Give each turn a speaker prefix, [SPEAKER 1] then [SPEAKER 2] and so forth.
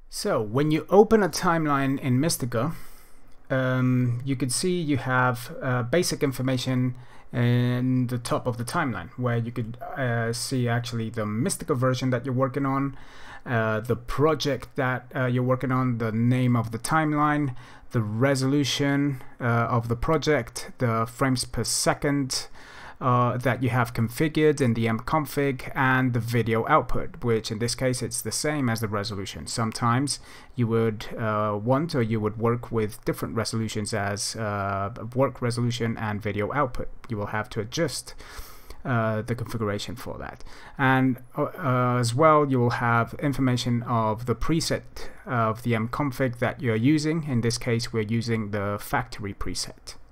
[SPEAKER 1] So when you open a timeline in Mistika, you can see you have basic information in the top of the timeline, where you could see actually the Mistika version that you're working on, the project that you're working on, the name of the timeline, the resolution of the project, the frames per second that you have configured in the mconfig, and the video output, which in this case it's the same as the resolution. Sometimes you would want, or you would work with different resolutions as work resolution and video output. You will have to adjust the configuration for that. And as well, you will have information of the preset of the mconfig that you're using. In this case, we're using the factory preset.